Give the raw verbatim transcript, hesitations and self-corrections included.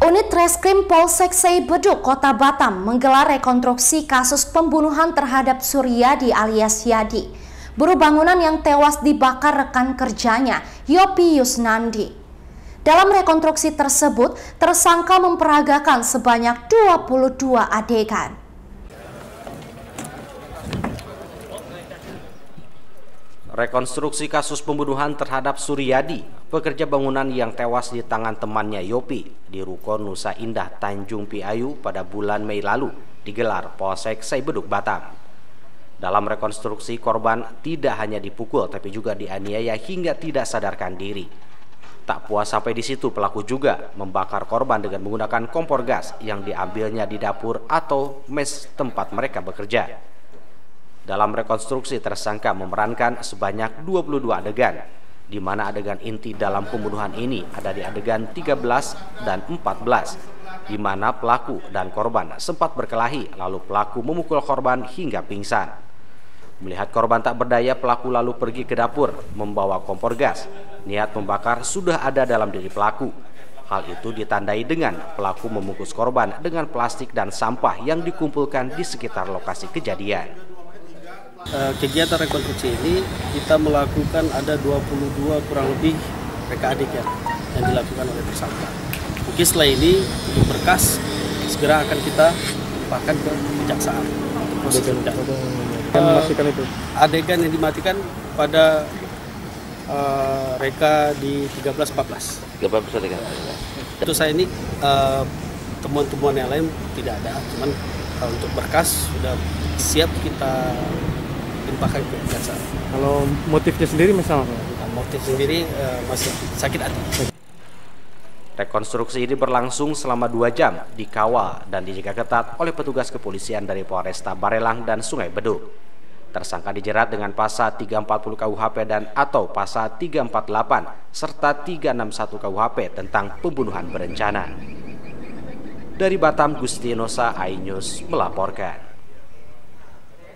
Unit Reskrim Polsek Beduk, Kota Batam menggelar rekonstruksi kasus pembunuhan terhadap Suryadi alias Yadi, buruh bangunan yang tewas dibakar rekan kerjanya, Yopi Yusnandi. Dalam rekonstruksi tersebut, tersangka memperagakan sebanyak dua puluh dua adegan. Rekonstruksi kasus pembunuhan terhadap Suryadi, pekerja bangunan yang tewas di tangan temannya Yopi di Ruko Nusa Indah, Tanjung Piayu pada bulan Mei lalu digelar Polsek Beduk, Batam. Dalam rekonstruksi, korban tidak hanya dipukul tapi juga dianiaya hingga tidak sadarkan diri. Tak puas sampai di situ, pelaku juga membakar korban dengan menggunakan kompor gas yang diambilnya di dapur atau mes tempat mereka bekerja. Dalam rekonstruksi, tersangka memerankan sebanyak dua puluh dua adegan, di mana adegan inti dalam pembunuhan ini ada di adegan tiga belas dan empat belas, di mana pelaku dan korban sempat berkelahi, lalu pelaku memukul korban hingga pingsan. Melihat korban tak berdaya, pelaku lalu pergi ke dapur membawa kompor gas. Niat membakar sudah ada dalam diri pelaku. Hal itu ditandai dengan pelaku membungkus korban dengan plastik dan sampah yang dikumpulkan di sekitar lokasi kejadian. Kegiatan rekonstruksi ini kita melakukan ada dua puluh dua kurang lebih reka adegan yang dilakukan oleh tersangka. Mungkin setelah ini untuk berkas segera akan kita limpahkan ke kejaksaan. Proses uh, itu. Adegan yang dimatikan pada uh, reka di tiga belas empat belas. tiga belas adegan. Itu saya ini temuan-temuan uh, yang lain tidak ada, cuman uh, untuk berkas sudah siap kita limpahkan ke kejaksaan. Kalau motifnya sendiri misalnya? Nah, motif sendiri uh, masih sakit hati. Rekonstruksi ini berlangsung selama dua jam, dikawal dan dijaga ketat oleh petugas kepolisian dari Polresta Barelang dan Sungai Beduk. Tersangka dijerat dengan pasal tiga ratus empat puluh K U H P dan atau pasal tiga ratus empat puluh delapan serta tiga ratus enam puluh satu K U H P tentang pembunuhan berencana. Dari Batam, Gustinosa, iNews melaporkan.